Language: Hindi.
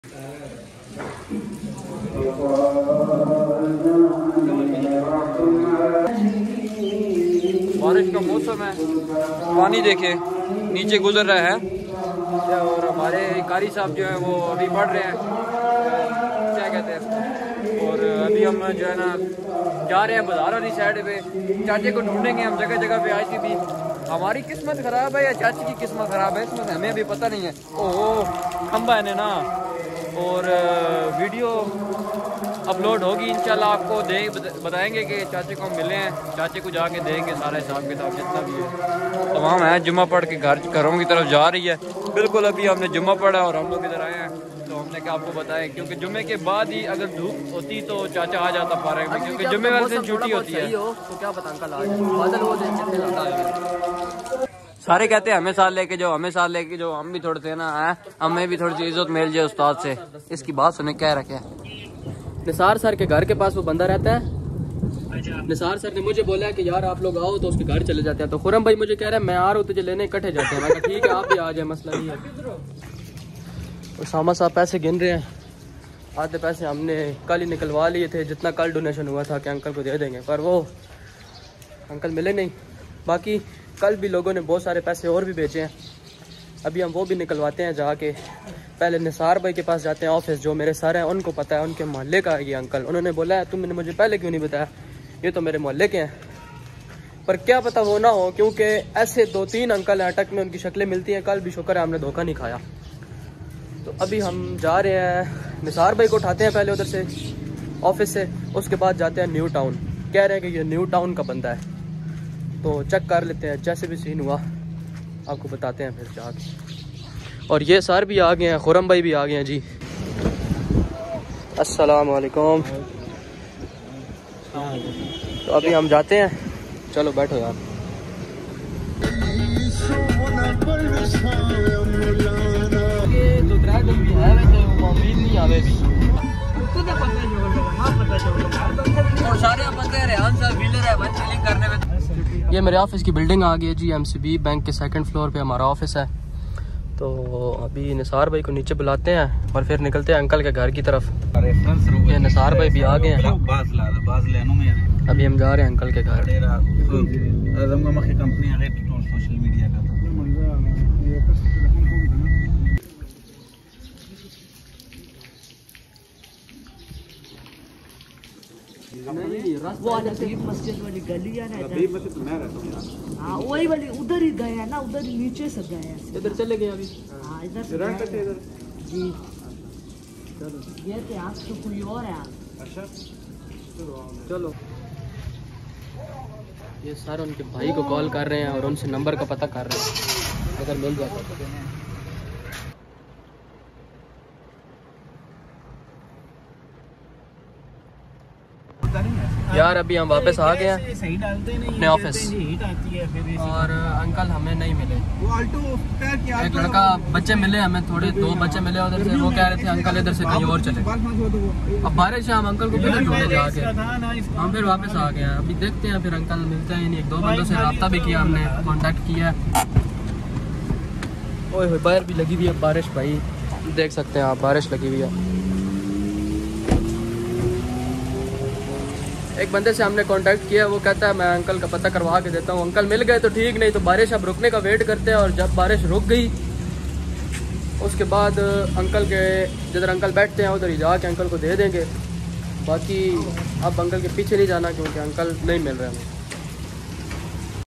बारिश का मौसम है, पानी देखे नीचे गुजर रहा है और हमारे कारी साहब जो है वो अभी पढ़ रहे हैं, क्या कहते हैं, और अभी हम जो है ना जा रहे हैं बाजार वाली साइड पे। चाचे को ढूंढेंगे हम जगह जगह पे। आज की भी हमारी किस्मत खराब है या चाची की किस्मत खराब है, इसमें हमें भी पता नहीं है। ओह खंबा है ना, और वीडियो अपलोड होगी इंशाल्लाह, आपको बताएंगे कि चाचे को हम मिले हैं, चाचे को जाके देंगे सारा हिसाब किताब जितना भी है। तमाम है जुम्मा पढ़ के घरों की तरफ जा रही है। बिल्कुल अभी हमने जुम्मा पढ़ा और हम लोग इधर आए हैं, तो हमने क्या आपको बताएं, क्योंकि जुम्मे के बाद ही अगर धूप होती तो चाचा आ जाता पारे में, क्योंकि जुम्मे वाले दिन छुट्टी होती है। तो क्या पता अंकल आज बादल हो जाए। सारे कहते हैं हमें साथ लेके जाओ, हमें साथ लेके जाओ, हम भी थोड़े से ना है, हमें भी थोड़ी सी इज्जत मिल जाए उस्ताद से। इसकी बात सुने क्या रखे। निसार सर के घर के पास वो बंदा रहता है। निसार सर ने मुझे बोला है कि यार आप लोग आओ, तो उसके घर चले जाते हैं। तो खुरम भाई मुझे कह रहा है मैं आ रहा हूँ तुझे लेने, इकट्ठे जाते हैं। मैं कहा ठीक है आप भी आ जाए, मसला नहीं है। उसामा साहब पैसे गिन रहे हैं। आधे पैसे हमने कल ही निकलवा लिए थे, जितना कल डोनेशन हुआ था कि अंकल को दे देंगे, पर वो अंकल मिले नहीं। बाकी कल भी लोगों ने बहुत सारे पैसे और भी बेचे हैं, अभी हम वो भी निकलवाते हैं जाके। पहले निसार भाई के पास जाते हैं ऑफिस, जो मेरे सर हैं उनको पता है, उनके मोहल्ले का है ये अंकल। उन्होंने बोला है तुमने मुझे पहले क्यों नहीं बताया, ये तो मेरे मोहल्ले के हैं। पर क्या पता वो ना हो, क्योंकि ऐसे 2-3 अंकल हैं अटक में, उनकी शक्लें मिलती हैं। कल भी शुक्र है हमने धोखा नहीं खाया। तो अभी हम जा रहे हैं, निसार भाई को उठाते हैं पहले उधर से ऑफिस से, उसके बाद जाते हैं न्यू टाउन। कह रहे हैं कि ये न्यू टाउन का बंदा है, तो चेक कर लेते हैं। जैसे भी सीन हुआ आपको बताते हैं फिर जाके। और ये सर भी आ गए हैं, खुरम भाई भी आ गए हैं जी। अस्सलाम वालेकुम। तो अभी हम जाते हैं, चलो बैठो यार। ये तो ड्रैगन भी है वैसे, उम्मीद नहीं आवे भी। और सारे बंदे रेहान साहब व्हीलर है वन चिलिंग करने में। ये मेरे ऑफिस की बिल्डिंग आ गई है जी, एमसीबी बैंक के 2nd फ्लोर पे हमारा ऑफिस है। तो अभी निसार भाई को नीचे बुलाते हैं और फिर निकलते हैं अंकल के घर की तरफ। ये निसार भाई भी आ गए हैं, अभी हम जा रहे हैं अंकल के घर। वो मस्जिद वाली गली है ना, हाँ वही वाली, उधर ही गए हैं ना, उधर ही नीचे से गए हैं, इधर चले गए अभी। हाँ इधर से जी। ये थे आप तो कोई और है। अच्छा चलो। ये सर उनके भाई को कॉल कर रहे हैं और उनसे नंबर का पता कर रहे हैं, अगर मिल जाता तो। यार अभी हम वापस आ गए हैं अपने ऑफिस, और अंकल हमें नहीं मिले। एक लड़का बच्चे मिले हमें, थोड़े 2 बच्चे मिले उधर से, वो कह रहे थे अंकल इधर से कहीं और चले। अब बारिश है, हम अंकल को फिर ढूंढने जाके हम फिर वापस आ गए हैं। अभी देखते हैं फिर अंकल मिलते हैं नहीं। 1-2 बंदों से रब्ता भी किया हमने, कॉन्टेक्ट किया। ओए बाहर भी लगी हुई है बारिश भाई, देख सकते हैं आप, बारिश लगी हुई है। एक बंदे से हमने कांटेक्ट किया, वो कहता है मैं अंकल का पता करवा के देता हूँ। अंकल मिल गए तो ठीक, नहीं तो बारिश अब रुकने का वेट करते हैं। और जब बारिश रुक गई उसके बाद अंकल के जिधर अंकल बैठते हैं उधर ही जाके अंकल को दे देंगे। बाकी अब अंकल के पीछे नहीं जाना, क्योंकि अंकल नहीं मिल रहे हमें।